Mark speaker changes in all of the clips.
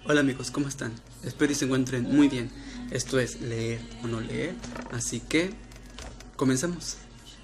Speaker 1: Hola amigos, ¿cómo están? Espero y se encuentren muy bien. Esto es leer o no leer, así que comenzamos.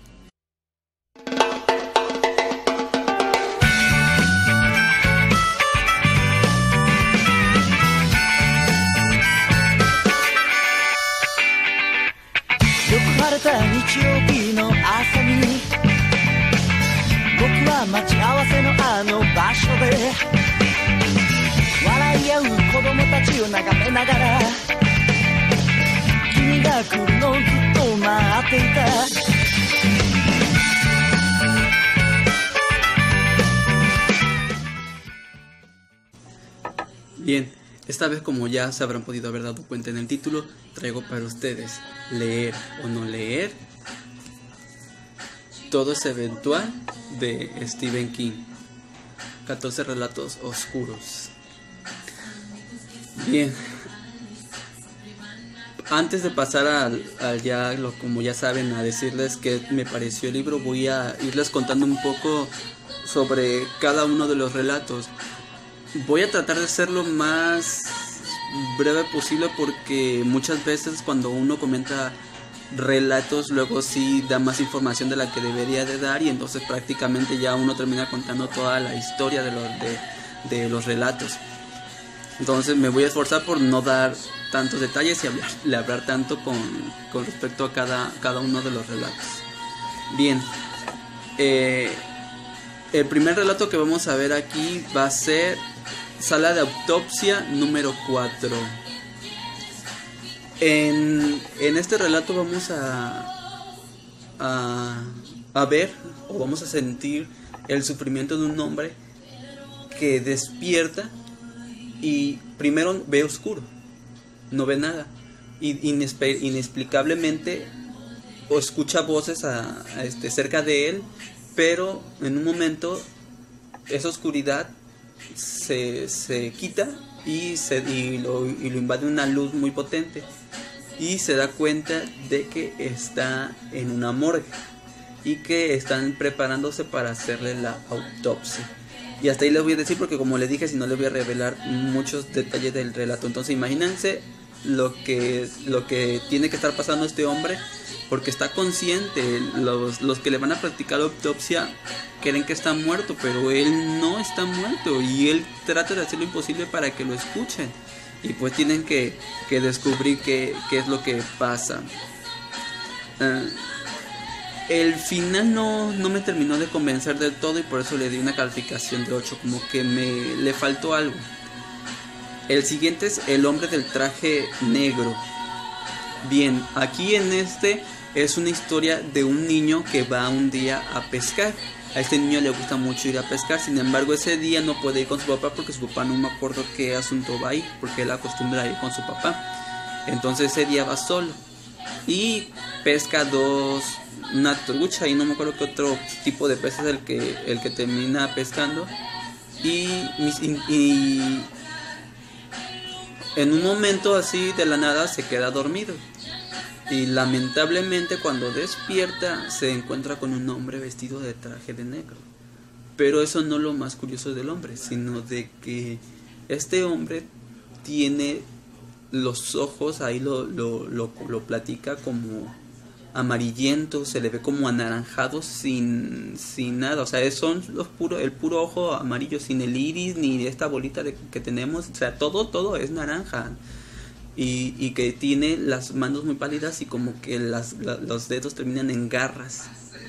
Speaker 1: Bien, esta vez, como ya se habrán podido haber dado cuenta en el título, traigo para ustedes leer o no leer. Todo es eventual, de Stephen King. 14 relatos oscuros. Bien, antes de pasar como ya saben, a decirles qué me pareció el libro, voy a irles contando un poco sobre cada uno de los relatos. Voy a tratar de ser lo más breve posible, porque muchas veces cuando uno comenta relatos, luego sí da más información de la que debería de dar, y entonces prácticamente ya uno termina contando toda la historia de los relatos. Entonces me voy a esforzar por no dar tantos detalles y hablar tanto con respecto a cada uno de los relatos. Bien, el primer relato que vamos a ver aquí va a ser Sala de Autopsia número 4. En este relato vamos a ver, o vamos a sentir el sufrimiento de un hombre que despierta y primero ve oscuro, no ve nada, y inexplicablemente o escucha voces cerca de él, pero en un momento esa oscuridad se quita y lo invade una luz muy potente, y se da cuenta de que está en una morgue y que están preparándose para hacerle la autopsia. Y hasta ahí les voy a decir, porque como les dije, si no les voy a revelar muchos detalles del relato. Entonces imagínense lo que tiene que estar pasando este hombre, porque está consciente. Los que le van a practicar la autopsia creen que está muerto, pero él no está muerto, y él trata de hacer lo imposible para que lo escuchen. Y pues tienen que descubrir qué es lo que pasa. El final no me terminó de convencer del todo, y por eso le di una calificación de 8, como que le faltó algo. El siguiente es El hombre del traje negro. Bien, aquí en es una historia de un niño que va un día a pescar. A este niño le gusta mucho ir a pescar, sin embargo ese día no puede ir con su papá, porque su papá, no me acuerdo qué asunto va ahí, porque él acostumbra a ir con su papá. Entonces ese día va solo y pesca una trucha, y no me acuerdo qué otro tipo de pez es el que termina pescando, y en un momento así de la nada se queda dormido, y lamentablemente cuando despierta se encuentra con un hombre vestido de traje de negro. Pero eso no es lo más curioso del hombre, sino de que este hombre tiene los ojos, ahí lo platica, como amarillento, se le ve como anaranjado sin nada, o sea, son el puro ojo amarillo, sin el iris ni esta bolita que tenemos, o sea, todo es naranja. Y que tiene las manos muy pálidas, y como que los dedos terminan en garras,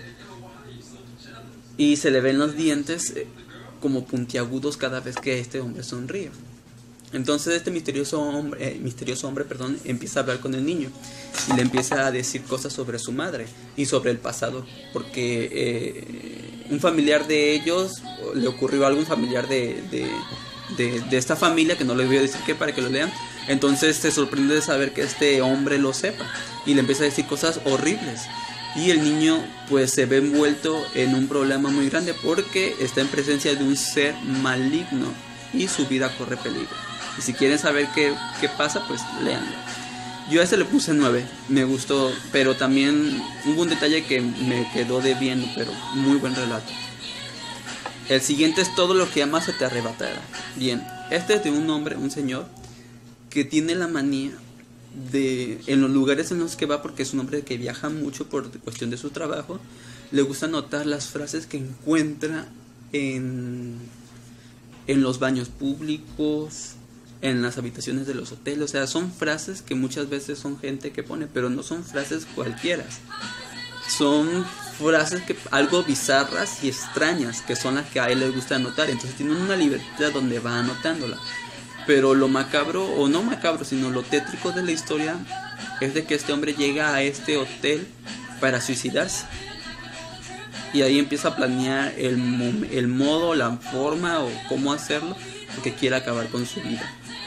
Speaker 1: y se le ven los dientes como puntiagudos cada vez que este hombre sonríe. Entonces este misterioso hombre, empieza a hablar con el niño y le empieza a decir cosas sobre su madre y sobre el pasado, porque un familiar de ellos le ocurrió algo, un familiar de esta familia, que no les voy a decir qué, para que lo lean. Entonces se sorprende de saber que este hombre lo sepa, y le empieza a decir cosas horribles, y el niño pues se ve envuelto en un problema muy grande, porque está en presencia de un ser maligno y su vida corre peligro. Y si quieren saber qué pasa, pues léanlo. Yo a ese le puse 9, me gustó, pero también hubo un detalle que me quedó debiendo, pero muy buen relato. El siguiente es Todo lo que amas se te arrebatará. Bien, Este es de un hombre, un señor, que tiene la manía de, en los lugares en los que va, porque es un hombre que viaja mucho por cuestión de su trabajo, le gusta anotar las frases que encuentra en los baños públicos, en las habitaciones de los hoteles. O sea, son frases que muchas veces son gente que pone, pero no son frases cualquiera. Son frases que algo bizarras y extrañas, que son las que a él le gusta anotar. Entonces tiene una libertad donde va anotándola. Pero lo macabro, o no macabro, sino lo tétrico de la historia es de que este hombre llega a este hotel para suicidarse. Y ahí empieza a planear el modo, la forma o cómo hacerlo, porque quiere acabar con su vida.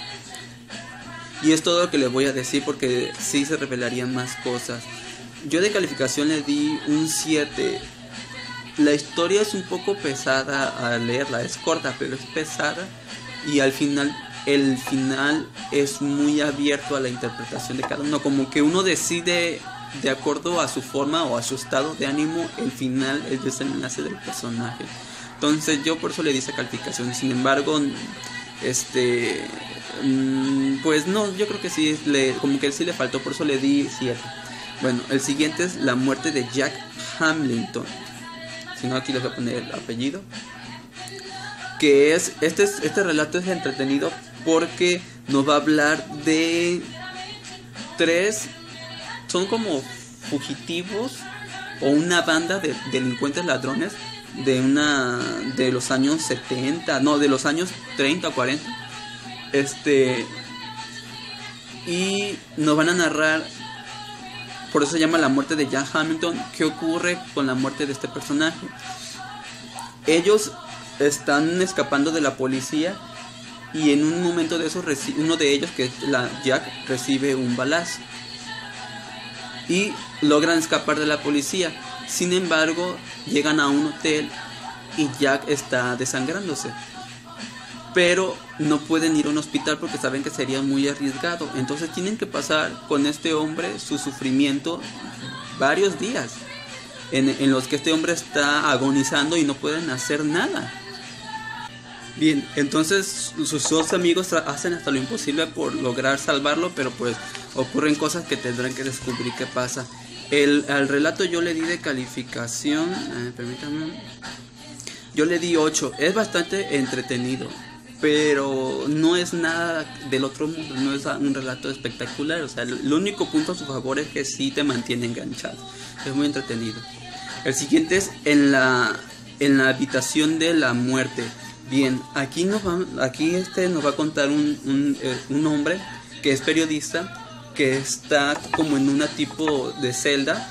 Speaker 1: Y es todo lo que les voy a decir, porque sí se revelarían más cosas. Yo de calificación le di un 7. La historia es un poco pesada a leerla, es corta, pero es pesada. Y al final, el final es muy abierto a la interpretación de cada uno. Como que uno decide, de acuerdo a su forma o a su estado de ánimo, el final, el desenlace del personaje. Entonces yo por eso le di esa calificación. Sin embargo, pues no, yo creo que sí, como que sí le faltó, por eso le di 7. Bueno, el siguiente es La muerte de Jack Hamilton. Si no, aquí les voy a poner el apellido. Que es, este relato es entretenido porque nos va a hablar de 3, son como fugitivos o una banda de delincuentes ladrones de los años 70, no, de los años 30 o 40. Y nos van a narrar, por eso se llama La muerte de Jack Hamilton, qué ocurre con la muerte de este personaje. Ellos están escapando de la policía y en un momento de eso uno de ellos, que es Jack, recibe un balazo y logran escapar de la policía. Sin embargo, llegan a un hotel y Jack está desangrándose, pero no pueden ir a un hospital porque saben que sería muy arriesgado. Entonces tienen que pasar con este hombre su sufrimiento varios días en los que este hombre está agonizando y no pueden hacer nada. Bien, entonces sus dos amigos hacen hasta lo imposible por lograr salvarlo, pero pues ocurren cosas que tendrán que descubrir qué pasa. Al relato yo le di de calificación, permítanme, yo le di 8. Es bastante entretenido, pero no es nada del otro mundo, no es un relato espectacular. O sea, el único punto a su favor es que sí te mantiene enganchado, es muy entretenido. El siguiente es en la habitación de la muerte. Bien, aquí nos va a contar un hombre que es periodista, que está como en una tipo de celda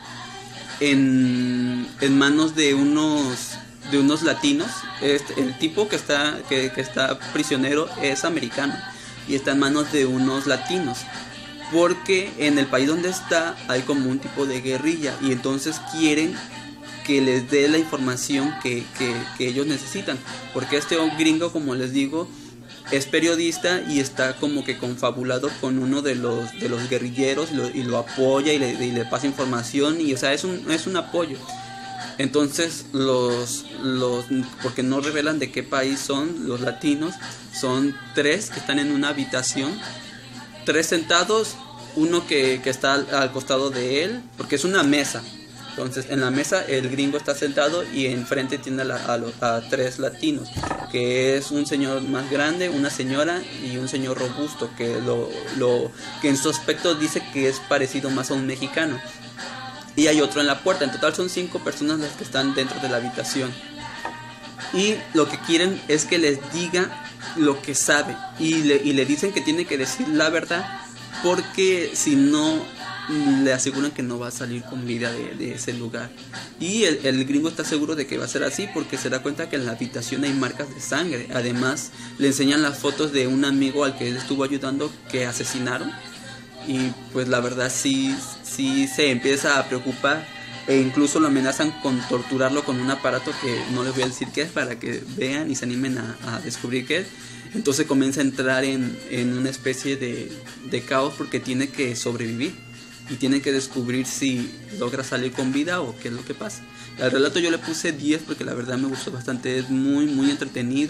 Speaker 1: en manos de unos latinos. El tipo que está prisionero es americano y está en manos de unos latinos, porque en el país donde está hay como un tipo de guerrilla y entonces quieren que les dé la información que ellos necesitan, porque este gringo, como les digo, es periodista y está como que confabulado con uno de los guerrilleros y lo apoya y le pasa información, y o sea, es un apoyo. Entonces porque no revelan de qué país son los latinos, son 3 que están en una habitación, 3 sentados, uno que está al costado de él, porque es una mesa. Entonces en la mesa el gringo está sentado y enfrente tiene a 3 latinos, que es un señor más grande, una señora y un señor robusto, que que en su aspecto dice que es parecido más a un mexicano. Y hay otro en la puerta. En total son 5 personas las que están dentro de la habitación. Y lo que quieren es que les diga lo que sabe. Y le dicen que tiene que decir la verdad, porque si no, le aseguran que no va a salir con vida de ese lugar. Y el gringo está seguro de que va a ser así, porque se da cuenta que en la habitación hay marcas de sangre. Además le enseñan las fotos de un amigo al que él estuvo ayudando, que asesinaron. Y pues la verdad sí se empieza a preocupar, e incluso lo amenazan con torturarlo con un aparato que no les voy a decir qué es, para que vean y se animen a descubrir qué es. Entonces comienza a entrar en una especie de caos, porque tiene que sobrevivir y tiene que descubrir si logra salir con vida o qué es lo que pasa. Al relato yo le puse 10 porque la verdad me gustó bastante, es muy muy entretenido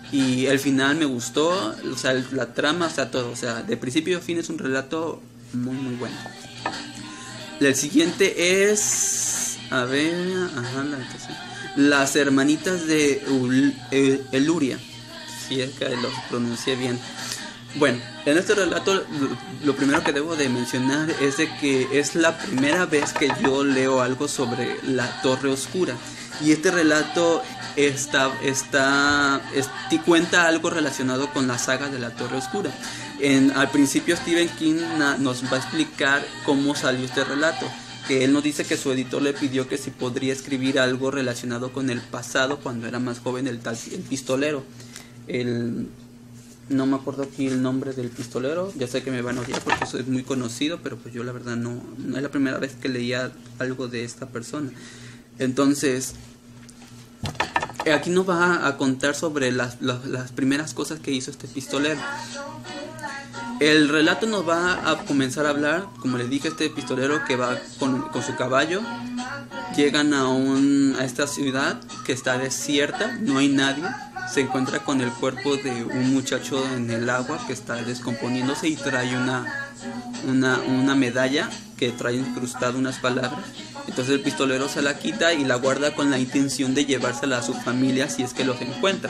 Speaker 1: y el final me gustó, o sea, la trama, o sea, todo, o sea, de principio a fin es un relato muy muy bueno. El siguiente es, a ver, las hermanitas de Eluria, si es que lo pronuncié bien. Bueno, en este relato lo primero que debo de mencionar es de que es la primera vez que yo leo algo sobre la Torre Oscura. Y este relato cuenta algo relacionado con la saga de la Torre Oscura. Al principio Stephen King nos va a explicar cómo salió este relato. Que él nos dice que su editor le pidió que si podría escribir algo relacionado con el pasado cuando era más joven el pistolero. No me acuerdo aquí el nombre del pistolero, ya sé que me van a odiar porque eso es muy conocido, pero pues yo la verdad no es la primera vez que leía algo de esta persona. Entonces, aquí nos va a contar sobre las primeras cosas que hizo este pistolero. El relato nos va a comenzar a hablar, como les dije, este pistolero que va con su caballo. Llegan a esta ciudad que está desierta, no hay nadie. Se encuentra con el cuerpo de un muchacho en el agua que está descomponiéndose y trae una medalla que trae incrustado unas palabras. Entonces el pistolero se la quita y la guarda con la intención de llevársela a su familia si es que los encuentra.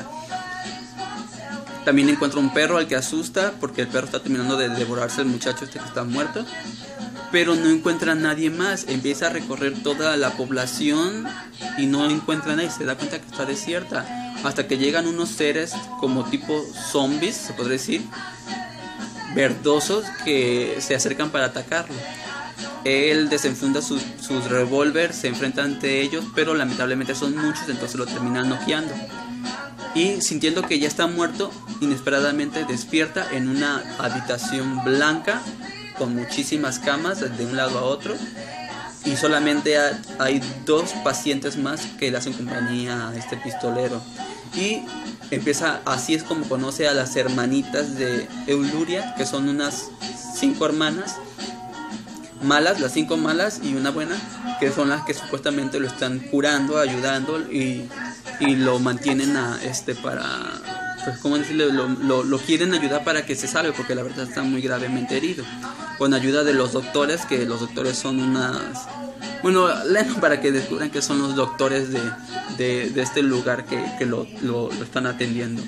Speaker 1: También encuentra un perro al que asusta porque el perro está terminando de devorarse al muchacho este que está muerto. Pero no encuentra a nadie más. Empieza a recorrer toda la población y no encuentra a nadie. Se da cuenta que está desierta. Hasta que llegan unos seres como tipo zombies, se podría decir, verdosos, que se acercan para atacarlo. Él desenfunda sus revólver, se enfrenta ante ellos, pero lamentablemente son muchos, entonces lo terminan noqueando. Y sintiendo que ya está muerto, inesperadamente despierta en una habitación blanca con muchísimas camas de un lado a otro. Y solamente hay 2 pacientes más que le hacen compañía a este pistolero. Y así es como conoce a las hermanitas de Eluria, que son unas 5 hermanas malas, las 5 malas y una buena, que son las que supuestamente lo están curando, ayudando y lo mantienen para, pues cómo decirle, lo quieren ayudar para que se salve, porque la verdad está muy gravemente herido. Con ayuda de los doctores, que los doctores son bueno, leen para que descubran que son los doctores de este lugar que lo están atendiendo.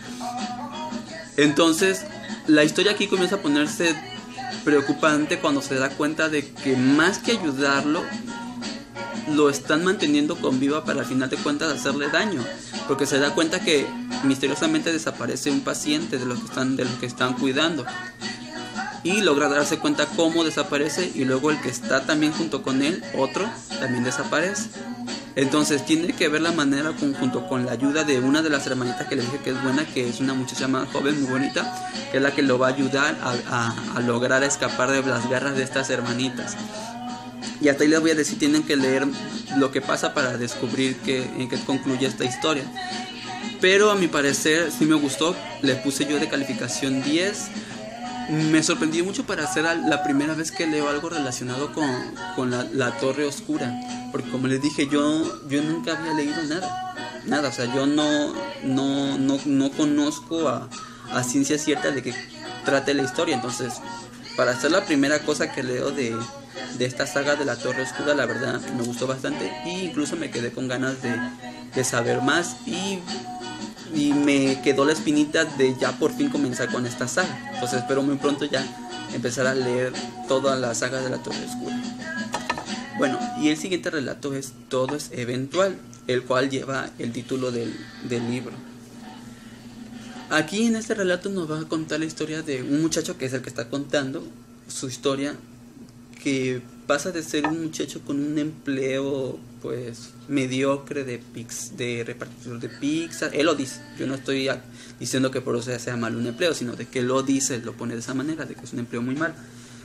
Speaker 1: Entonces, la historia aquí comienza a ponerse preocupante cuando se da cuenta de que más que ayudarlo, lo están manteniendo con vida para al final de cuentas hacerle daño, porque se da cuenta que misteriosamente desaparece un paciente de los que están cuidando. Y logra darse cuenta cómo desaparece, y luego el que está también junto con él, otro, también desaparece. Entonces tiene que ver la manera junto con la ayuda de una de las hermanitas que le dije que es buena, que es una muchacha más joven, muy bonita, que es la que lo va a ayudar a lograr escapar de las garras de estas hermanitas. Y hasta ahí les voy a decir, tienen que leer lo que pasa para descubrir en qué concluye esta historia. Pero a mi parecer sí me gustó, le puse yo de calificación 10. Me sorprendí mucho para ser la primera vez que leo algo relacionado con la Torre Oscura, porque como les dije, yo nunca había leído nada, o sea, yo no conozco a ciencia cierta de que trate la historia. Entonces, para ser la primera cosa que leo de esta saga de la Torre Oscura, la verdad me gustó bastante, e incluso me quedé con ganas de saber más, y me quedó la espinita de ya por fin comenzar con esta saga. Entonces espero muy pronto ya empezar a leer toda la saga de la Torre Oscura. Bueno, y el siguiente relato es Todo es eventual, el cual lleva el título del libro. Aquí en este relato nos va a contar la historia de un muchacho que es el que está contando su historia, que pasa de ser un muchacho con un empleo pues mediocre de repartidor de pizza. Él lo dice, yo no estoy diciendo que por eso sea mal un empleo, sino de que lo dice, lo pone de esa manera, de que es un empleo muy mal.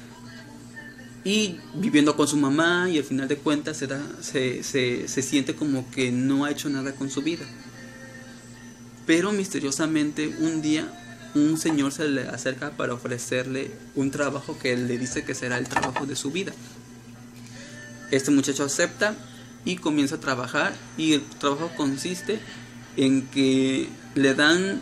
Speaker 1: Y viviendo con su mamá, y al final de cuentas se siente como que no ha hecho nada con su vida. Pero misteriosamente un día un señor se le acerca para ofrecerle un trabajo que él le dice que será el trabajo de su vida. Este muchacho acepta y comienza a trabajar, y el trabajo consiste en que le dan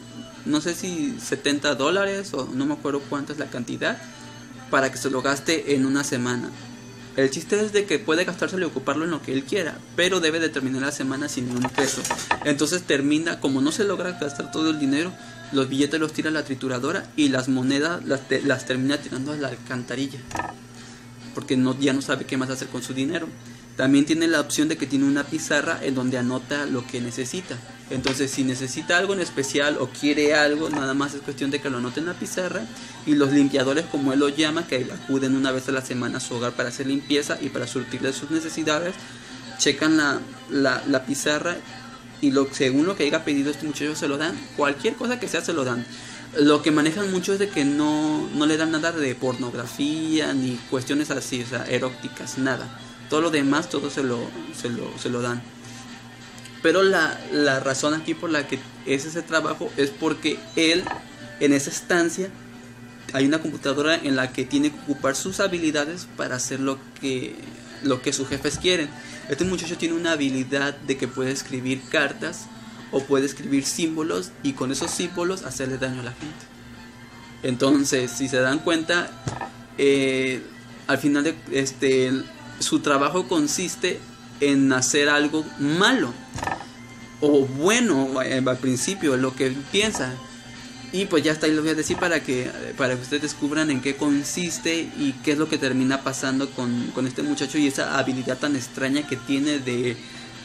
Speaker 1: no sé si $70 o no me acuerdo cuánto es la cantidad, para que se lo gaste en una semana. El chiste es de que puede gastárselo y ocuparlo en lo que él quiera, pero debe de terminar la semana sin ni un peso. Entonces termina, como no se logra gastar todo el dinero, los billetes los tira a la trituradora y las monedas las termina tirando a la alcantarilla, porque ya no sabe qué más hacer con su dinero. También tiene la opción de que tiene una pizarra en donde anota lo que necesita. Entonces, si necesita algo en especial o quiere algo, nada más es cuestión de que lo anote en la pizarra. Y los limpiadores, como él lo llama, que acuden una vez a la semana a su hogar para hacer limpieza y para surtirle sus necesidades, checan la pizarra y según lo que haya pedido este muchacho se lo dan. Cualquier cosa que sea se lo dan. Lo que manejan mucho es de que no le dan nada de pornografía ni cuestiones así, o sea, eróticas, nada. Todo lo demás, todo se lo dan. Pero la razón aquí por la que es ese trabajo es porque él, en esa estancia, hay una computadora en la que tiene que ocupar sus habilidades para hacer lo que sus jefes quieren. Este muchacho tiene una habilidad de que puede escribir cartas o puede escribir símbolos y con esos símbolos hacerle daño a la gente. Entonces, si se dan cuenta, al final de su trabajo consiste en hacer algo malo o bueno al principio, lo que piensa. Y pues ya está, ahí lo voy a decir para que ustedes descubran en qué consiste y qué es lo que termina pasando con este muchacho y esa habilidad tan extraña que tiene de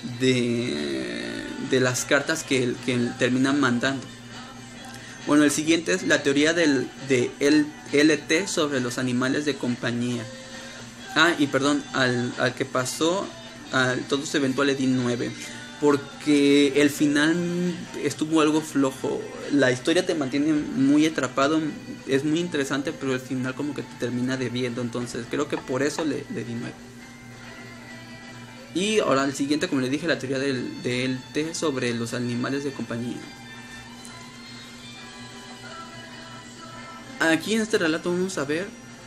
Speaker 1: las cartas que él termina mandando. Bueno, el siguiente es la teoría de LT sobre los animales de compañía. Y perdón, al que pasó, todo se eventó le di 9. Porque el final estuvo algo flojo. La historia te mantiene muy atrapado, es muy interesante, pero el final como que te termina debiendo. Entonces creo que por eso le di 9. Y ahora el siguiente, como le dije, la teoría del T sobre los animales de compañía. Aquí en este relato vamos a ver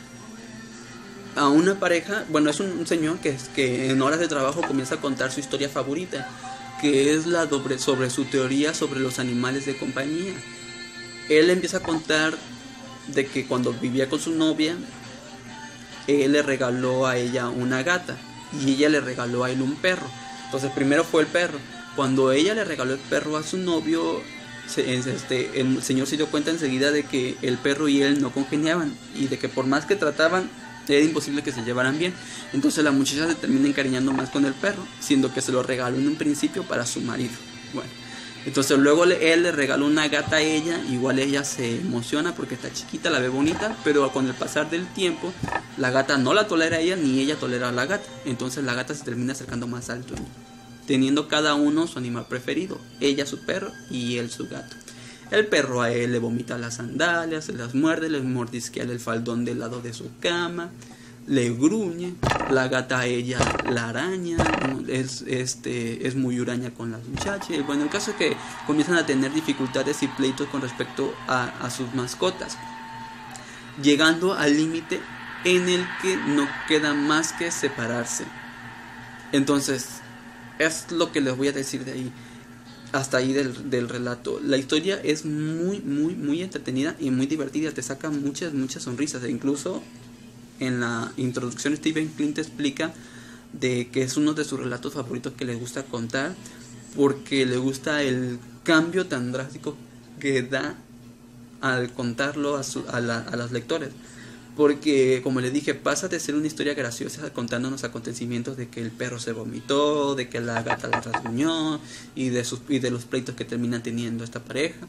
Speaker 1: a una pareja. Bueno, es un señor que en horas de trabajo comienza a contar su historia favorita, que es sobre su teoría sobre los animales de compañía. Él empieza a contar de que cuando vivía con su novia, él le regaló a ella una gata y ella le regaló a él un perro. Entonces primero fue el perro. Cuando ella le regaló el perro a su novio, el señor se dio cuenta enseguida de que el perro y él no congeniaban y de que por más que trataban era imposible que se llevaran bien. Entonces la muchacha se termina encariñando más con el perro, siendo que se lo regaló en un principio para su marido. Bueno, entonces luego él le regaló una gata a ella. Igual ella se emociona porque está chiquita, la ve bonita, pero con el pasar del tiempo la gata no la tolera a ella ni ella tolera a la gata. Entonces la gata se termina acercando más al dueño, teniendo cada uno su animal preferido, ella su perro y él su gato. El perro a él le vomita las sandalias, se las muerde, le mordisquea el faldón del lado de su cama, le gruñe. La gata a ella la araña, es muy huraña con las muchachas. Bueno, el caso es que comienzan a tener dificultades y pleitos con respecto a sus mascotas, llegando al límite en el que no queda más que separarse. Entonces, es lo que les voy a decir de ahí. Hasta ahí del relato. La historia es muy, muy, muy entretenida y muy divertida. Te saca muchas, muchas sonrisas. E incluso en la introducción Stephen King te explica de que es uno de sus relatos favoritos que le gusta contar, porque le gusta el cambio tan drástico que da al contarlo a los lectores. Porque, como le dije, pasa de ser una historia graciosa contándonos acontecimientos de que el perro se vomitó, de que la gata la rasguñó y de los pleitos que termina teniendo esta pareja.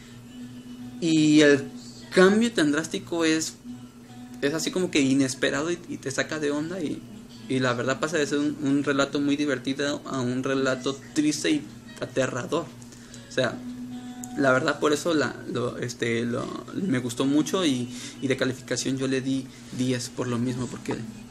Speaker 1: Y el cambio tan drástico es así como que inesperado y te saca de onda. Y la verdad pasa de ser un relato muy divertido a un relato triste y aterrador. O sea, la verdad por eso me gustó mucho y de calificación yo le di 10 por lo mismo, porque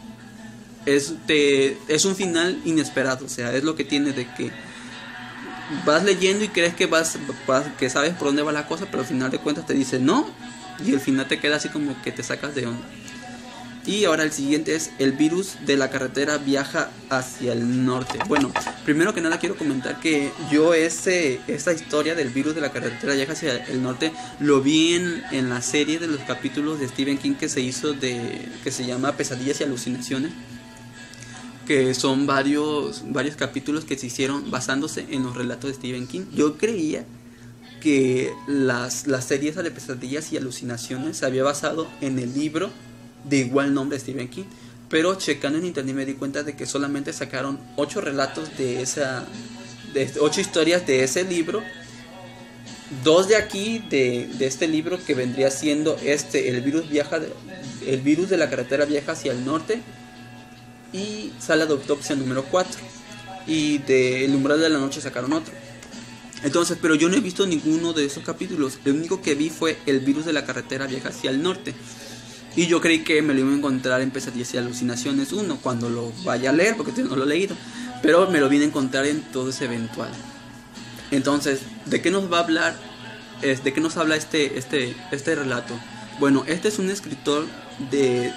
Speaker 1: es un final inesperado. O sea, es lo que tiene de que vas leyendo y crees que que sabes por dónde va la cosa, pero al final de cuentas te dice no, y el final te queda así como que te sacas de onda. Y ahora el siguiente es: el virus de la carretera viaja hacia el norte. Bueno, Primero que nada quiero comentar que yo esta historia del virus de la carretera vieja hacia el norte lo vi en la serie de los capítulos de Stephen King que se hizo que se llama Pesadillas y Alucinaciones, que son varios capítulos que se hicieron basándose en los relatos de Stephen King. Yo creía que la serie esa de Pesadillas y Alucinaciones se había basado en el libro de igual nombre de Stephen King, pero checando en internet me di cuenta de que solamente sacaron 8 relatos de 8 historias de ese libro. 2 de aquí, de este libro que vendría siendo el virus de la carretera vieja hacia el norte, y Sala de Autopsia número 4, y de El Umbral de la Noche sacaron otro. Entonces, pero yo no he visto ninguno de esos capítulos. El único que vi fue El virus de la carretera vieja hacia el norte, y yo creí que me lo iba a encontrar en Pesadillas y Alucinaciones 1 cuando lo vaya a leer, porque no lo he leído, pero me lo vine a encontrar en Todo es Eventual. Entonces, ¿de qué nos va a hablar? ¿De qué nos habla este relato? Bueno, este es un escritor de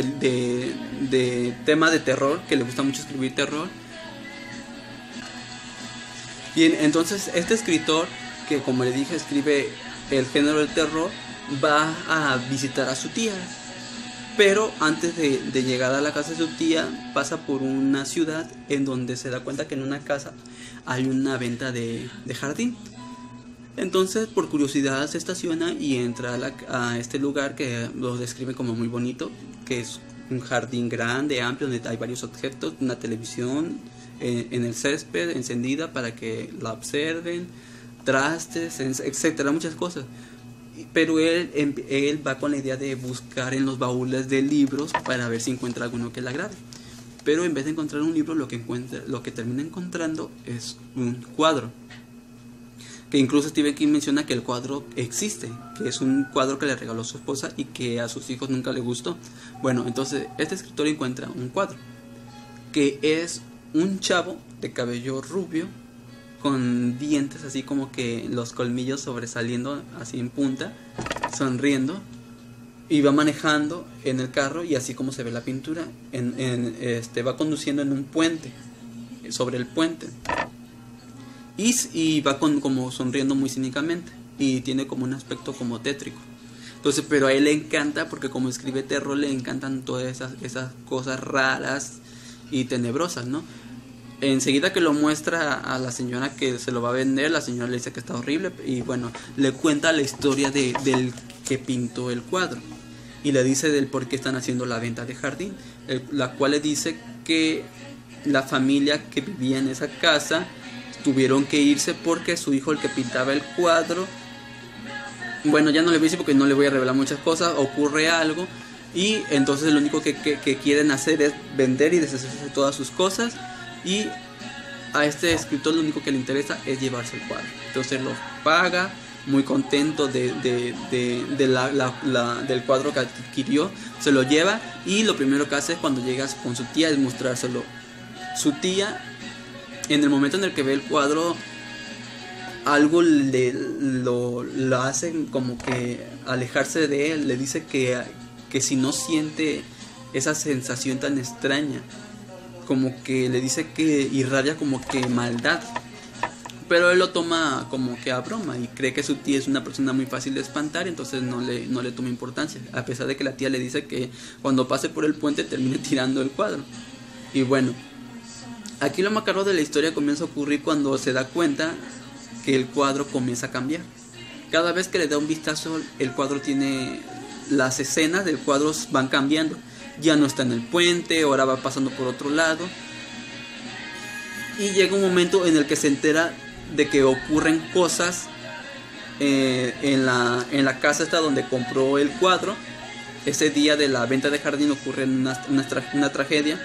Speaker 1: tema de terror, que le gusta mucho escribir terror. Y entonces este escritor, que como le dije escribe el género del terror, va a visitar a su tía. Pero antes de llegar a la casa de su tía, pasa por una ciudad en donde se da cuenta que en una casa hay una venta de jardín. Entonces, por curiosidad, se estaciona y entra a este lugar que lo describe como muy bonito, que es un jardín grande, amplio, donde hay varios objetos, una televisión en el césped encendida para que la observen, trastes, etcétera, muchas cosas. Pero él va con la idea de buscar en los baúles de libros para ver si encuentra alguno que le agrade. Pero en vez de encontrar un libro, lo que termina encontrando es un cuadro. Que incluso Stephen King menciona que el cuadro existe, que es un cuadro que le regaló su esposa y que a sus hijos nunca le gustó. Bueno, entonces este escritor encuentra un cuadro, que es un chavo de cabello rubio, con dientes así como que los colmillos sobresaliendo así en punta, sonriendo, y va manejando en el carro, y así como se ve la pintura, va conduciendo en un puente, sobre el puente, y va como sonriendo muy cínicamente, y tiene como un aspecto como tétrico. Entonces, pero a él le encanta, porque como escribe terror, le encantan todas esas cosas raras y tenebrosas, ¿no? Enseguida que lo muestra a la señora que se lo va a vender, la señora le dice que está horrible, y bueno, le cuenta la historia del que pintó el cuadro, y le dice del por qué están haciendo la venta de jardín, la cual le dice que la familia que vivía en esa casa tuvieron que irse porque su hijo, el que pintaba el cuadro, bueno, ya no le voy a decir porque no le voy a revelar muchas cosas, ocurre algo, y entonces lo único que quieren hacer es vender y deshacerse de todas sus cosas. Y a este escritor lo único que le interesa es llevarse el cuadro. Entonces lo paga, muy contento del cuadro que adquirió, se lo lleva, y lo primero que hace cuando llegas con su tía es mostrárselo. Su tía, en el momento en el que ve el cuadro, algo lo hace como que alejarse de él. Le dice que si no siente esa sensación tan extraña, como que le dice que irradia como que maldad, pero él lo toma como que a broma y cree que su tía es una persona muy fácil de espantar, entonces no le toma importancia, a pesar de que la tía le dice que cuando pase por el puente termine tirando el cuadro. Y bueno, aquí lo macabro de la historia comienza a ocurrir cuando se da cuenta que el cuadro comienza a cambiar. Cada vez que le da un vistazo, el cuadro las escenas del cuadro van cambiando. Ya no está en el puente, ahora va pasando por otro lado, y llega un momento en el que se entera de que ocurren cosas en la casa esta donde compró el cuadro. Ese día de la venta de jardín ocurre una tragedia,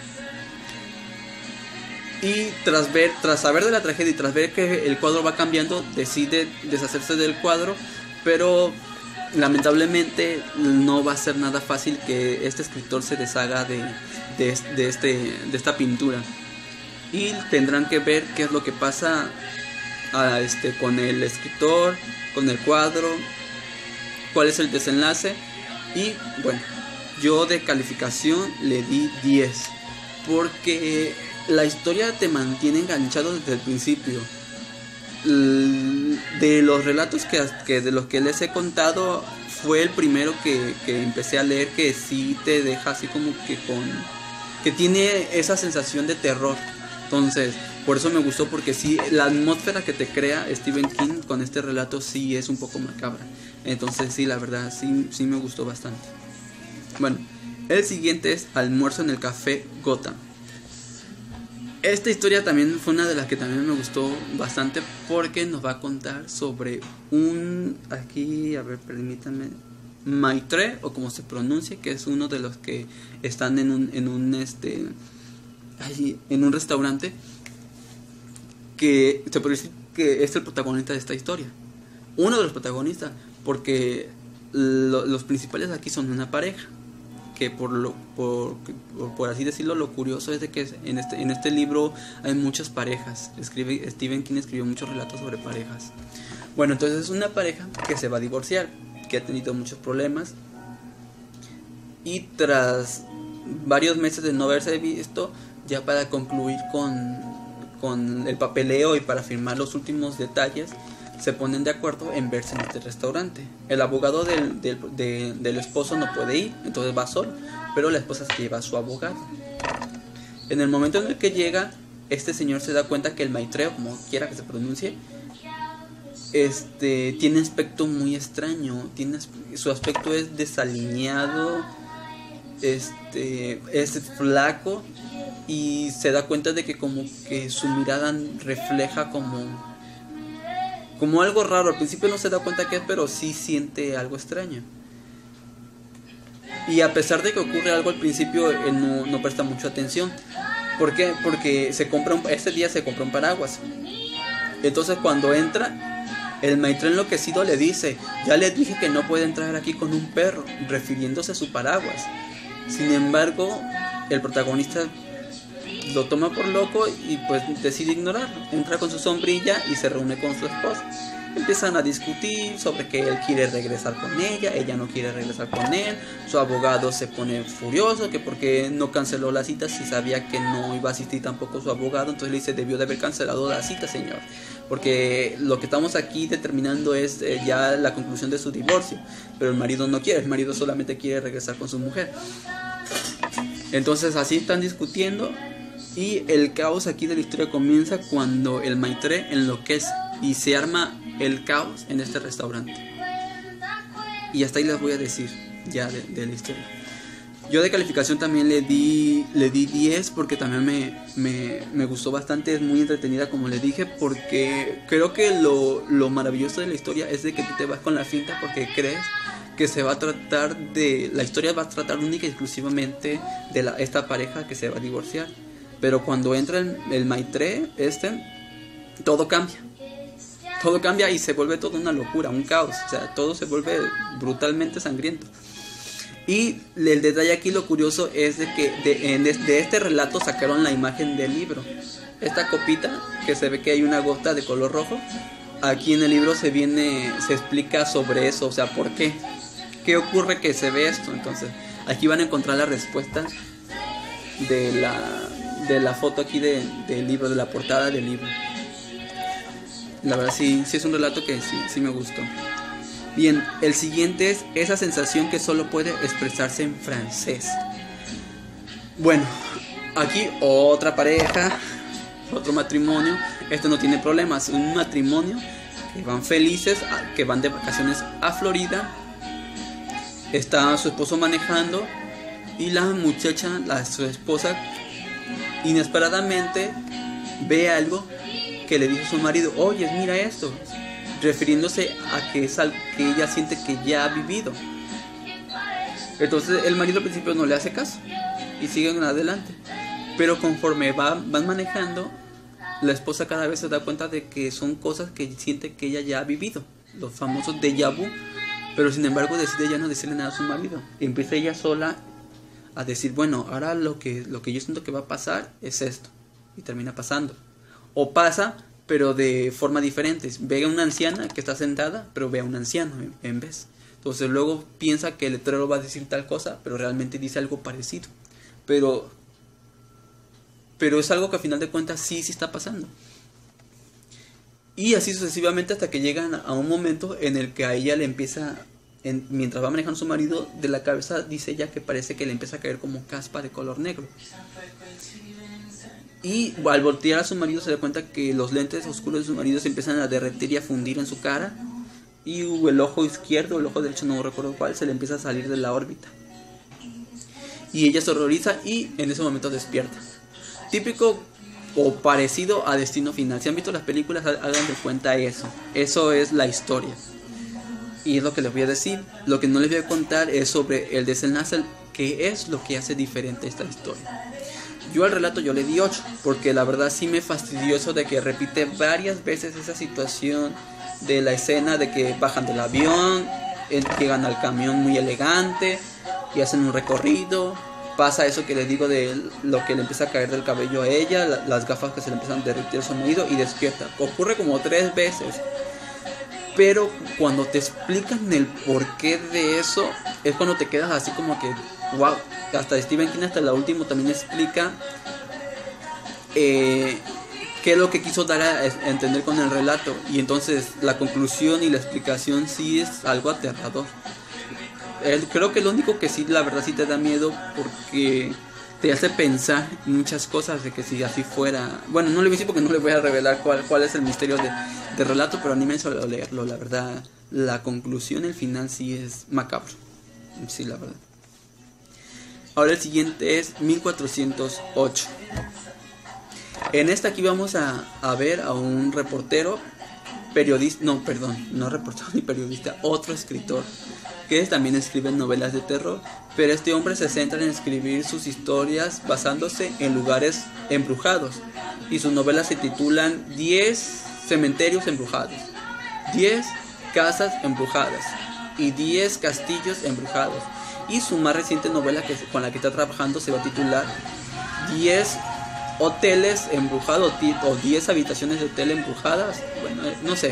Speaker 1: y tras saber de la tragedia y tras ver que el cuadro va cambiando, decide deshacerse del cuadro, pero lamentablemente no va a ser nada fácil que este escritor se deshaga de esta pintura, y tendrán que ver qué es lo que pasa con el escritor, con el cuadro, cuál es el desenlace. Y bueno, yo de calificación le di 10, porque la historia te mantiene enganchado desde el principio. De los relatos que de los que les he contado, fue el primero que empecé a leer que sí te deja así como que tiene esa sensación de terror. Entonces, por eso me gustó, porque sí, la atmósfera que te crea Stephen King con este relato sí es un poco macabra. Entonces sí, la verdad, sí me gustó bastante. Bueno, el siguiente es Almuerzo en el Café Gotham. Esta historia también fue una de las que también me gustó bastante, porque nos va a contar sobre aquí, a ver, permítanme, Maitre, o como se pronuncia, que es uno de los que están en un restaurante, que se puede decir que es el protagonista de esta historia. Uno de los protagonistas, porque los principales aquí son una pareja. Que por así decirlo, lo curioso es de que en este libro hay muchas parejas. Stephen King escribió muchos relatos sobre parejas. Bueno, entonces es una pareja que se va a divorciar, que ha tenido muchos problemas, y tras varios meses de no haberse visto, ya para concluir con el papeleo y para firmar los últimos detalles, se ponen de acuerdo en verse en este restaurante. El abogado del esposo no puede ir, entonces va solo, pero la esposa se lleva a su abogado. En el momento en el que llega, este señor se da cuenta que el maitreo, como quiera que se pronuncie, tiene aspecto muy extraño. Su aspecto es desalineado, es flaco, y se da cuenta de que como que su mirada refleja como algo raro. Al principio no se da cuenta qué es, pero sí siente algo extraño. Y a pesar de que ocurre algo al principio, él no presta mucha atención. ¿Por qué? Porque este día se compra un paraguas. Entonces cuando entra, el maestro enloquecido le dice: ya le dije que no puede entrar aquí con un perro, refiriéndose a su paraguas. Sin embargo, el protagonista lo toma por loco y pues decide ignorarlo. Entra con su sombrilla y se reúne con su esposa. Empiezan a discutir sobre que él quiere regresar con ella no quiere regresar con él. Su abogado se pone furioso, que porque no canceló la cita si sabía que no iba a asistir tampoco su abogado. Entonces le dice: debió de haber cancelado la cita, señor, porque lo que estamos aquí determinando es ya la conclusión de su divorcio. Pero el marido no quiere, el marido solamente quiere regresar con su mujer. Entonces así están discutiendo. Y el caos aquí de la historia comienza cuando el maitre enloquece y se arma el caos en este restaurante. Y hasta ahí les voy a decir ya de la historia. Yo de calificación también le di 10, porque también me gustó bastante. Es muy entretenida, como le dije, porque creo que lo maravilloso de la historia es de que tú te vas con la finta, porque crees que la historia va a tratar única y exclusivamente de esta pareja que se va a divorciar. Pero cuando entra el maitre, todo cambia. Todo cambia y se vuelve toda una locura, un caos. O sea, todo se vuelve brutalmente sangriento. Y el detalle aquí, lo curioso, es de que de este relato sacaron la imagen del libro. Esta copita, que se ve que hay una gota de color rojo. Aquí en el libro se explica sobre eso. O sea, ¿por qué? ¿Qué ocurre que se ve esto? Entonces, aquí van a encontrar la respuesta de la foto aquí del libro, de la portada del libro. La verdad sí es un relato que sí me gustó. Bien, el siguiente es Esa sensación que solo puede expresarse en francés. Bueno, aquí otra pareja, otro matrimonio. No tiene problemas, un matrimonio que van felices, que van de vacaciones a Florida. Está su esposo manejando y la muchacha, su esposa, inesperadamente ve algo que le dice a su marido: oye, mira esto, refiriéndose a que es algo que ella siente que ya ha vivido. Entonces el marido al principio no le hace caso y siguen adelante, pero conforme van manejando, la esposa cada vez se da cuenta de que son cosas que siente que ella ya ha vivido, los famosos déjà vu. Pero sin embargo decide ya no decirle nada a su marido, y empieza ella sola a decir: bueno, ahora lo que yo siento que va a pasar es esto, y termina pasando. O pasa, pero de forma diferente. Ve a una anciana que está sentada, pero ve a un anciano en vez. Entonces luego piensa que el letrero va a decir tal cosa, pero realmente dice algo parecido. Pero pero es algo que a final de cuentas sí está pasando. Y así sucesivamente hasta que llegan a un momento en el que a ella le empieza, mientras va manejando su marido, de la cabeza dice ella que parece que le empieza a caer como caspa de color negro. Y al voltear a su marido se da cuenta que los lentes oscuros de su marido se empiezan a derretir y a fundir en su cara. Y el ojo izquierdo, el ojo derecho, no recuerdo cuál, se le empieza a salir de la órbita. Y ella se horroriza y en ese momento despierta. Típico o parecido a Destino Final. Si han visto las películas, hagan de cuenta eso. Eso es la historia. Y es lo que les voy a decir. Lo que no les voy a contar es sobre el desenlace, que es lo que hace diferente esta historia. Yo al relato yo le di 8, porque la verdad sí me fastidió eso de que repite varias veces esa situación de la escena de que bajan del avión, llegan al camión muy elegante y hacen un recorrido. Pasa eso que les digo de lo que le empieza a caer del cabello a ella, las gafas que se le empiezan a derretir su oído y despierta. Ocurre como 3 veces. Pero cuando te explican el porqué de eso, es cuando te quedas así como que, wow. Hasta Stephen King, hasta la última, también explica qué es lo que quiso dar a entender con el relato. Y entonces la conclusión y la explicación sí es algo aterrador. Creo que lo único que sí, la verdad, sí te da miedo, porque te hace pensar muchas cosas de que si así fuera. Bueno, no le voy a decir porque no le voy a revelar cuál es el misterio de relato, pero anímense a leerlo. La verdad, la conclusión, el final sí es macabro. Sí, la verdad. Ahora el siguiente es 1408. En esta aquí vamos a ver a un reportero, periodista, no reportero ni periodista, otro escritor, que también escribe novelas de terror, pero este hombre se centra en escribir sus historias basándose en lugares embrujados, y sus novelas se titulan 10 cementerios embrujados, 10 casas embrujadas y 10 castillos embrujados. Y su más reciente novela con la que está trabajando se va a titular 10 hoteles embrujados o 10 habitaciones de hotel embrujadas. Bueno, no sé.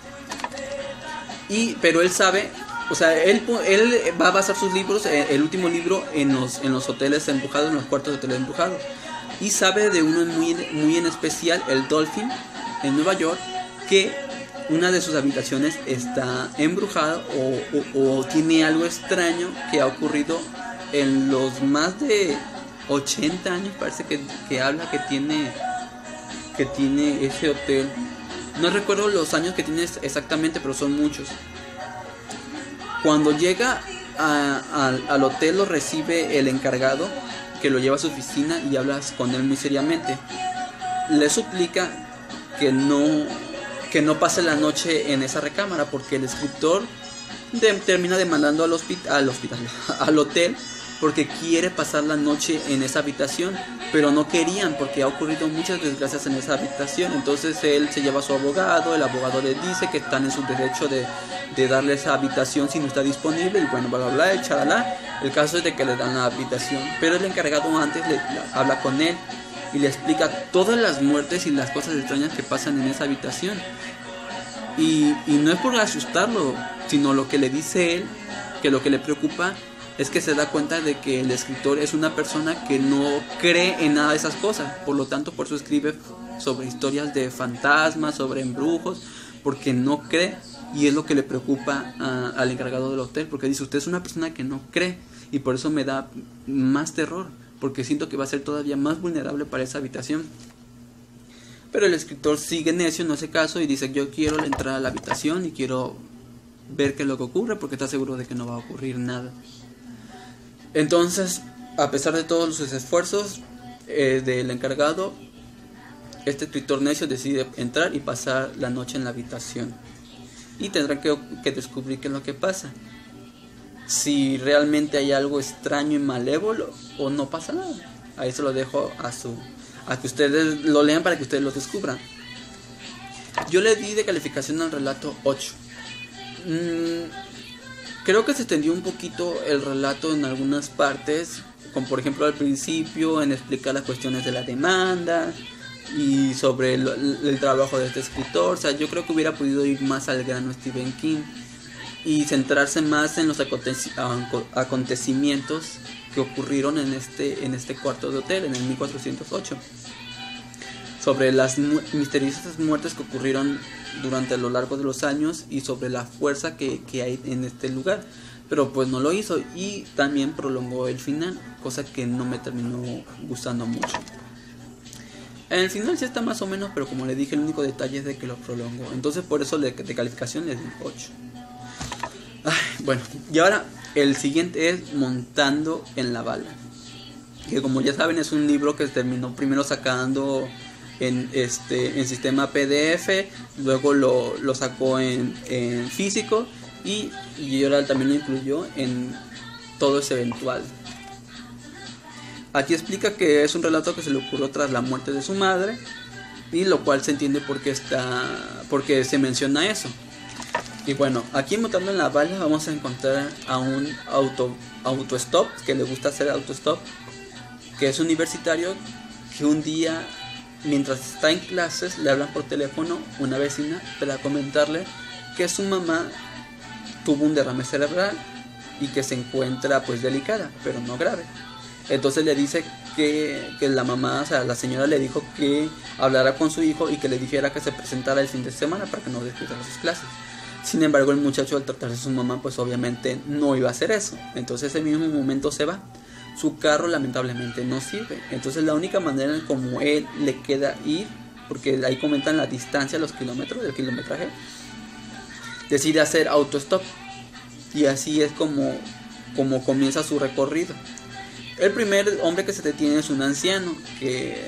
Speaker 1: Pero él sabe, o sea, él va a basar sus libros, el último libro, en los hoteles embrujados, en los cuartos de hoteles embrujados. Y sabe de uno muy en especial, el Dolphin, en Nueva York, que una de sus habitaciones está embrujada o tiene algo extraño que ha ocurrido en los más de 80 años, parece que habla que tiene ese hotel. No recuerdo los años que tiene exactamente, pero son muchos. Cuando llega al hotel, lo recibe el encargado, que lo lleva a su oficina y hablas con él muy seriamente. Le suplica que no pase la noche en esa recámara, porque el escritor termina demandando al hotel, porque quiere pasar la noche en esa habitación, pero no querían porque ha ocurrido muchas desgracias en esa habitación. Entonces él se lleva a su abogado, el abogado le dice que están en su derecho de darle esa habitación si no está disponible, y bueno, bla bla bla, charalá. El caso es de que le dan la habitación, pero el encargado antes habla con él y le explica todas las muertes y las cosas extrañas que pasan en esa habitación. Y no es por asustarlo, sino lo que le dice él, que lo que le preocupa es que se da cuenta de que el escritor es una persona que no cree en nada de esas cosas. Por lo tanto, por eso escribe sobre historias de fantasmas, sobre embrujos, porque no cree. Y es lo que le preocupa al encargado del hotel, porque dice, usted es una persona que no cree, y por eso me da más terror, porque siento que va a ser todavía más vulnerable para esa habitación. Pero el escritor sigue necio, no hace caso y dice, yo quiero entrar a la habitación y quiero ver qué es lo que ocurre, porque está seguro de que no va a ocurrir nada. Entonces, a pesar de todos sus esfuerzos del encargado, este escritor necio decide entrar y pasar la noche en la habitación. Y tendrán que descubrir qué es lo que pasa. Si realmente hay algo extraño y malévolo o no pasa nada. Ahí se lo dejo a que ustedes lo lean para que ustedes lo descubran. Yo le di de calificación al relato 8. Creo que se extendió un poquito el relato en algunas partes, como por ejemplo al principio en explicar las cuestiones de la demanda y sobre el trabajo de este escritor. O sea, yo creo que hubiera podido ir más al grano Stephen King y centrarse más en los acontecimientos que ocurrieron en este cuarto de hotel en el 1408, sobre las misteriosas muertes que ocurrieron durante lo largo de los años y sobre la fuerza que hay en este lugar. Pero pues no lo hizo, y también prolongó el final, cosa que no me terminó gustando mucho. En el final sí está más o menos, pero como le dije, el único detalle es de que lo prolongó. Entonces por eso de calificación le di 8. Bueno, y ahora el siguiente es Montando en la Bala, que como ya saben es un libro que terminó primero sacando en sistema PDF, luego lo sacó en físico, y ahora también lo incluyó en Todo es Eventual. Aquí explica que es un relato que se le ocurrió tras la muerte de su madre, y lo cual se entiende porque se menciona eso. Y bueno, aquí Montando en la Bala vamos a encontrar a un autostop, que le gusta hacer autostop, que es universitario, que un día, mientras está en clases, le hablan por teléfono una vecina para comentarle que su mamá tuvo un derrame cerebral y que se encuentra pues delicada, pero no grave. Entonces le dice que la mamá, o sea, la señora le dijo que hablara con su hijo y que le dijera que se presentara el fin de semana para que no descuidara sus clases. Sin embargo, el muchacho, al tratarse de su mamá, pues obviamente no iba a hacer eso. Entonces ese mismo momento se va. Su carro lamentablemente no sirve. Entonces la única manera en como él le queda ir, porque ahí comentan la distancia, los kilómetros, del kilometraje, decide hacer autostop. Y así es como comienza su recorrido. El primer hombre que se detiene es un anciano que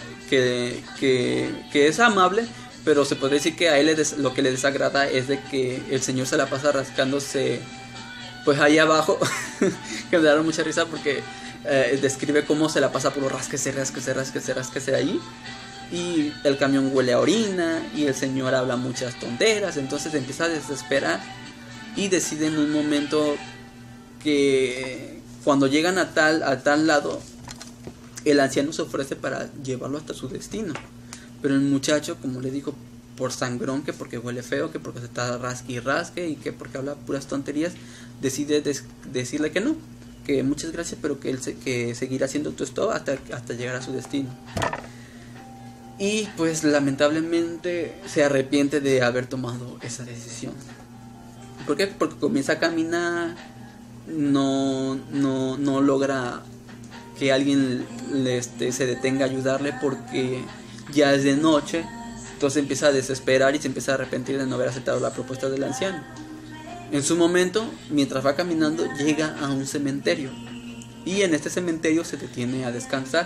Speaker 1: es amable, pero se podría decir que a él lo que le desagrada es de que el señor se la pasa rascándose pues ahí abajo, que me da mucha risa porque describe cómo se la pasa por rasquese ahí, y el camión huele a orina y el señor habla muchas tonteras. Entonces empieza a desesperar y decide en un momento que cuando llegan a tal lado, el anciano se ofrece para llevarlo hasta su destino. Pero el muchacho, como le digo, por sangrón, que porque huele feo, que porque se está rasque y rasque, y que porque habla puras tonterías, decide decirle que no, que muchas gracias, pero que él que seguirá haciendo autostop hasta llegar a su destino. Y pues lamentablemente se arrepiente de haber tomado esa decisión. ¿Por qué? Porque comienza a caminar, no logra que alguien se detenga a ayudarle porque ya es de noche. Entonces empieza a desesperar y se empieza a arrepentir de no haber aceptado la propuesta del anciano. En su momento, mientras va caminando, llega a un cementerio, y en este cementerio se detiene a descansar.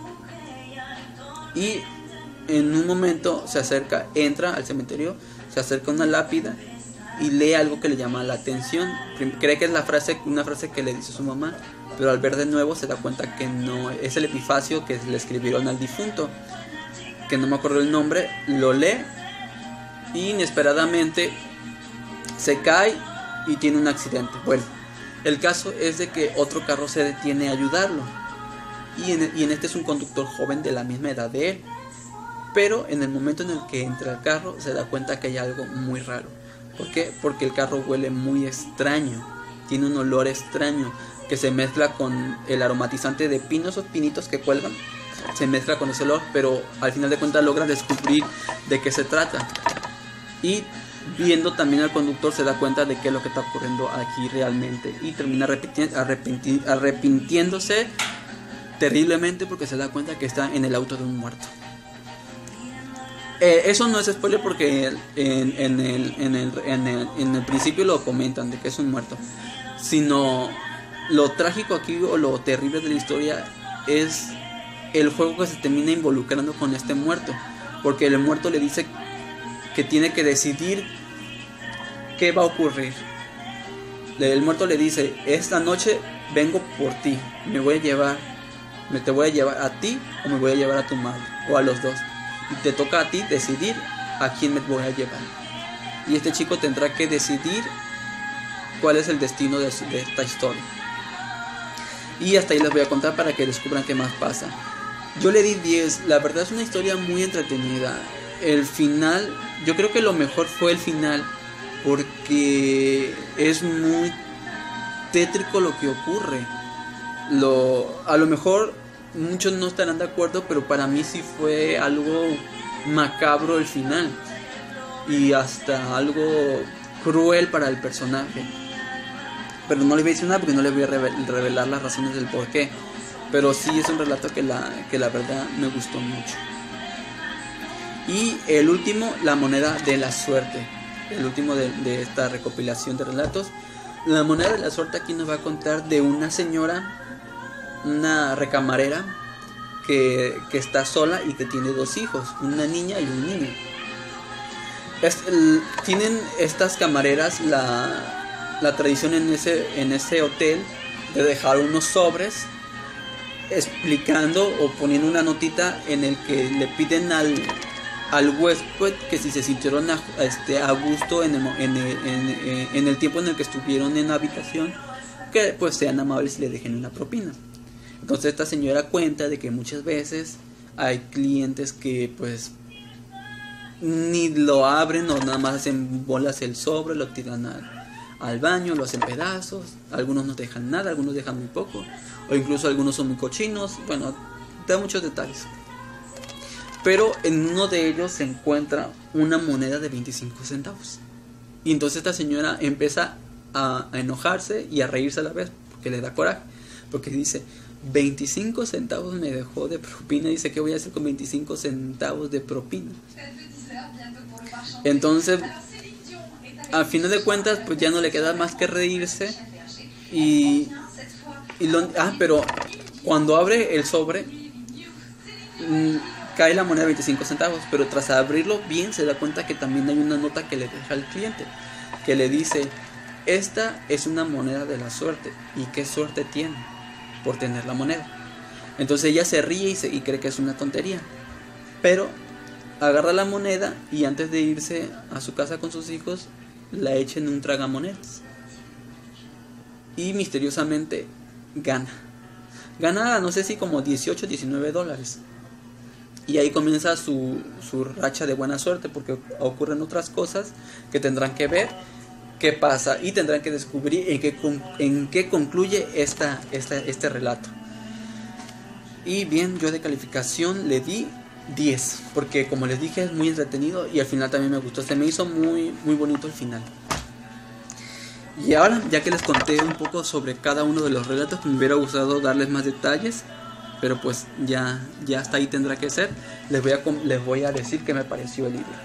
Speaker 1: Y en un momento entra al cementerio, se acerca a una lápida y lee algo que le llama la atención. Cree que es una frase que le dice su mamá, pero al ver de nuevo se da cuenta que no es el epifacio que le escribieron al difunto, que no me acuerdo el nombre. Lo lee y inesperadamente se cae y tiene un accidente. Bueno, el caso es de que otro carro se detiene a ayudarlo, y en este es un conductor joven de la misma edad de él. Pero en el momento en el que entra al carro se da cuenta que hay algo muy raro. ¿Por qué? Porque el carro huele muy extraño, tiene un olor extraño que se mezcla con el aromatizante de pinos o pinitos que cuelgan. Se mezcla con ese olor, pero al final de cuentas logra descubrir de qué se trata. Y viendo también al conductor se da cuenta de qué es lo que está ocurriendo aquí realmente, y termina arrepintiéndose terriblemente porque se da cuenta que está en el auto de un muerto. Eso no es spoiler porque en el principio lo comentan de que es un muerto, sino lo trágico aquí o lo terrible de la historia es el juego que se termina involucrando con este muerto, porque el muerto le dice que tiene que decidir qué va a ocurrir. El muerto le dice: esta noche vengo por ti, te voy a llevar a ti o me voy a llevar a tu madre, o a los dos, y te toca a ti decidir a quién me voy a llevar. Y este chico tendrá que decidir cuál es el destino de esta historia. Y hasta ahí les voy a contar para que descubran qué más pasa. Yo le di 10, la verdad es una historia muy entretenida. El final, yo creo que lo mejor fue el final, porque es muy tétrico lo que ocurre. A lo mejor muchos no estarán de acuerdo, pero para mí sí fue algo macabro el final. Y hasta algo cruel para el personaje. Pero no le voy a decir nada porque no le voy a revelar las razones del por qué. Pero sí es un relato que la verdad me gustó mucho. Y el último, La moneda de la suerte. El último de esta recopilación de relatos. La moneda de la suerte aquí nos va a contar de una señora, una recamarera, que está sola y que tiene 2 hijos, una niña y un niño. Tienen estas camareras la tradición en ese hotel de dejar unos sobres explicando o poniendo una notita en el que le piden al huésped que si se sintieron a gusto en el tiempo en el que estuvieron en la habitación, que pues sean amables y le dejen una propina. Entonces esta señora cuenta de que muchas veces hay clientes que pues ni lo abren o nada más hacen bolas el sobre, lo tiran al baño, lo hacen pedazos, algunos no dejan nada, algunos dejan muy poco, o incluso algunos son muy cochinos, bueno, da muchos detalles. Pero en uno de ellos se encuentra una moneda de 25 centavos. Y entonces esta señora empieza a enojarse y a reírse a la vez, porque le da coraje, porque dice, 25 centavos me dejó de propina, dice, ¿qué voy a hacer con 25 centavos de propina? Entonces, al final de cuentas, pues ya no le queda más que reírse. Pero cuando abre el sobre, cae la moneda de 25 centavos, pero tras abrirlo bien se da cuenta que también hay una nota que le deja al cliente, que le dice, esta es una moneda de la suerte, y qué suerte tiene por tener la moneda. Entonces ella se ríe y cree que es una tontería, pero agarra la moneda y antes de irse a su casa con sus hijos, la echa en un tragamonedas y misteriosamente gana no sé si como 18, 19 dólares. Y ahí comienza su racha de buena suerte, porque ocurren otras cosas que tendrán que ver qué pasa y tendrán que descubrir en qué concluye este relato. Y bien, yo de calificación le di 10, porque como les dije es muy entretenido y al final también me gustó, se me hizo muy, muy bonito el final. Y ahora, ya que les conté un poco sobre cada uno de los relatos, me hubiera gustado darles más detalles, pero pues ya hasta ahí tendrá que ser. Les voy a decir qué me pareció el libro.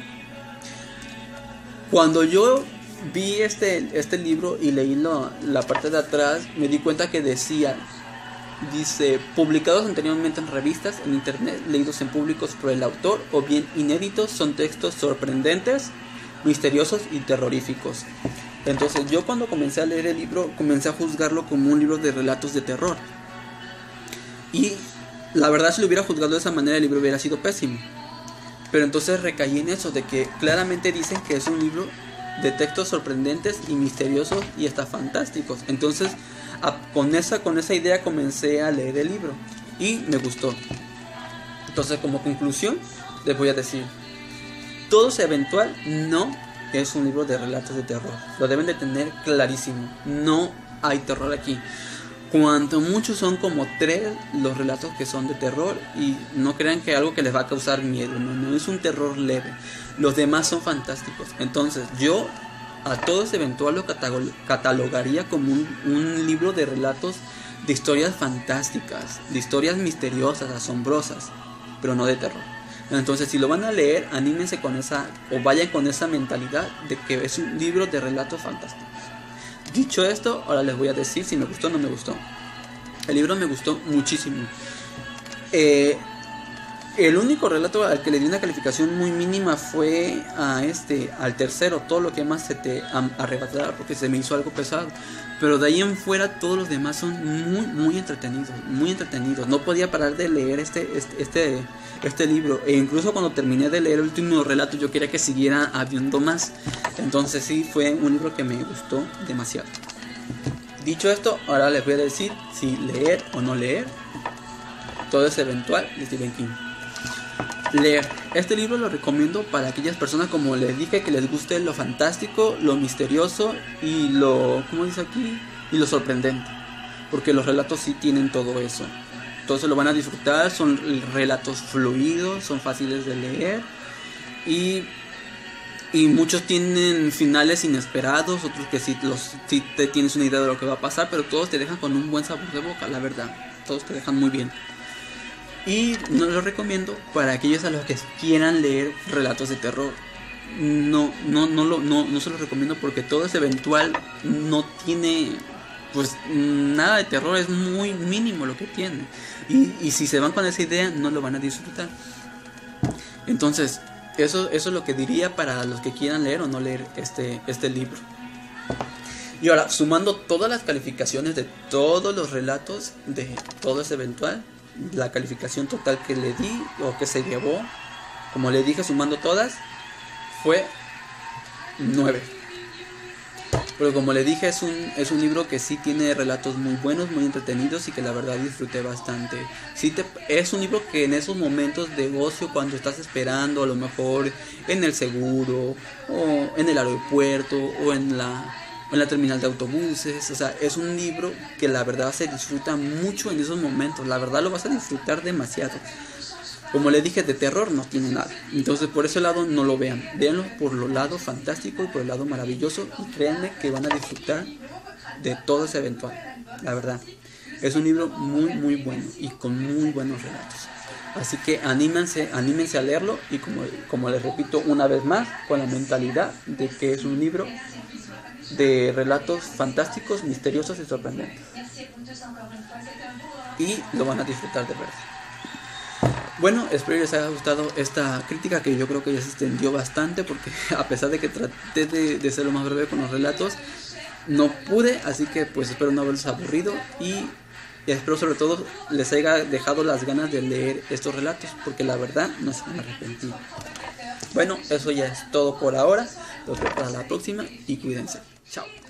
Speaker 1: Cuando yo vi este libro y leí la parte de atrás, me di cuenta que dice, publicados anteriormente en revistas, en internet, leídos en públicos por el autor, o bien inéditos, son textos sorprendentes, misteriosos y terroríficos. Entonces yo cuando comencé a leer el libro, comencé a juzgarlo como un libro de relatos de terror. Y la verdad, si lo hubiera juzgado de esa manera, el libro hubiera sido pésimo. Pero entonces recaí en eso, de que claramente dicen que es un libro de textos sorprendentes y misteriosos y hasta fantásticos. Entonces con esa idea comencé a leer el libro y me gustó. Entonces, como conclusión, les voy a decir, Todo es eventual no es un libro de relatos de terror. Lo deben de tener clarísimo. No hay terror aquí. Cuanto mucho son como 3 los relatos que son de terror, y no crean que algo que les va a causar miedo, no es un terror leve. Los demás son fantásticos. Entonces yo a Todo es eventual lo catalogaría como un libro de relatos, de historias fantásticas, de historias misteriosas, asombrosas, pero no de terror. Entonces, si lo van a leer, anímense con esa, o vayan con esa mentalidad de que es un libro de relatos fantásticos. Dicho esto, ahora les voy a decir si me gustó o no me gustó. El libro me gustó muchísimo. El único relato al que le di una calificación muy mínima fue al tercero. Todo lo que más se te arrebatará, porque se me hizo algo pesado. Pero de ahí en fuera todos los demás son muy, muy entretenidos. Muy entretenidos. No podía parar de leer este libro. E incluso cuando terminé de leer el último relato, yo quería que siguiera habiendo más. Entonces sí, fue un libro que me gustó demasiado. Dicho esto, ahora les voy a decir si leer o no leer Todo es eventual de Stephen King. Leer. Este libro lo recomiendo para aquellas personas, como les dije, que les guste lo fantástico, lo misterioso y lo, ¿cómo dice aquí? Y lo sorprendente. porque los relatos sí tienen todo eso. Todos lo van a disfrutar, son relatos fluidos, son fáciles de leer y muchos tienen finales inesperados, otros que sí te tienes una idea de lo que va a pasar, pero todos te dejan con un buen sabor de boca, la verdad. Todos te dejan muy bien. Y no lo recomiendo para aquellos a los que quieran leer relatos de terror. No se los recomiendo porque todo es eventual, no tiene pues nada de terror, es muy mínimo lo que tiene. Y si se van con esa idea, no lo van a disfrutar. Entonces, eso es lo que diría para los que quieran leer o no leer este libro. Y ahora, sumando todas las calificaciones de todos los relatos, de todo ese eventual, la calificación total que le di o que se llevó, como le dije, sumando todas, fue 9. Pero como le dije, es un libro que sí tiene relatos muy buenos, muy entretenidos y que la verdad disfruté bastante. Es un libro que en esos momentos de ocio, cuando estás esperando a lo mejor en el seguro o en el aeropuerto o en la terminal de autobuses, o sea, es un libro que la verdad se disfruta mucho en esos momentos, la verdad lo vas a disfrutar demasiado. Como le dije, de terror no tiene nada, entonces por ese lado no lo vean, véanlo por el lado fantástico y por el lado maravilloso y créanme que van a disfrutar de todo ese eventual, la verdad. Es un libro muy muy bueno y con muy buenos relatos, así que anímense a leerlo y como les repito una vez más, con la mentalidad de que es un libro de relatos fantásticos, misteriosos y sorprendentes, y lo van a disfrutar de verdad. Bueno, espero que les haya gustado esta crítica, que yo creo que ya se extendió bastante, porque a pesar de que traté de ser lo más breve con los relatos, no pude, así que pues espero no haberlos aburrido y espero sobre todo les haya dejado las ganas de leer estos relatos, porque la verdad no se me arrepentí. Bueno, eso ya es todo por ahora, los veo para la próxima y cuídense. Chao.